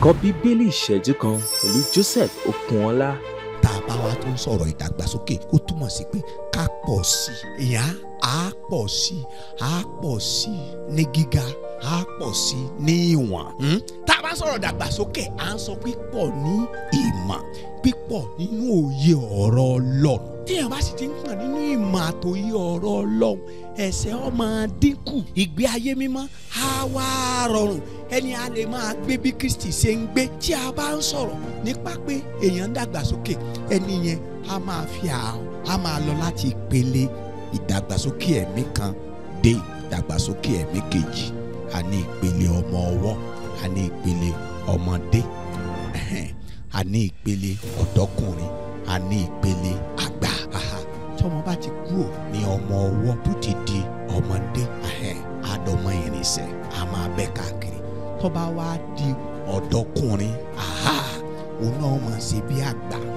Ẹ̀kọ́ Bíbélì ìṣẹ́jú kan pẹ̀lú Joseph Okunọlá. Tá a bá wa tó ń sọ̀rọ̀ ìdàgbàsókè ó túmọ̀ sí pé ká pọ̀ sí i. Èèyàn á pọ̀ sí i, á pọ̀ sí i ní gíga, á pọ̀ sí i ní ìwọ̀n. Tá a bá sọ̀rọ̀ ìdàgbàsókè à ń sọ pípọ̀ ní ìmọ̀, pípọ̀ nínú òye ọ̀rọ̀ Ọlọ́run. Téèyàn bá sì ti ń pọ̀ nínú ìmọ̀ àtòye ọ̀rọ̀ Ọlọ́run, ẹ̀ṣẹ̀ ó máa dínkù, ìgbé ayé mímọ́ á wá rọrùn, ẹni a lè máa gbé bí Kristi ṣe ń gbé. Tí a bá ń sọ̀rọ̀ nípa pé èèyàn ń dàgbàsókè, ẹni yẹn a máa lọ láti ìpele ìdàgbàsókè ẹ̀mí kan dé ìdàgbàsókè ẹ̀mí kejì. A ní ìpele ọmọ ọwọ́, a ní ìpele ọmọdé, a ní ìpele ọ̀dọ́kùnrin, a ní ìpele àgbà. Tọ́mọ bá ti kúrò ní ọmọ ọwọ́ tó ti di ọmọdé, àdọmọ irinṣẹ́ a máa bẹ́ káàkiri. Tó bá wá di ọ̀dọ́kùnrin, òun náà máa ṣe bí àgbà.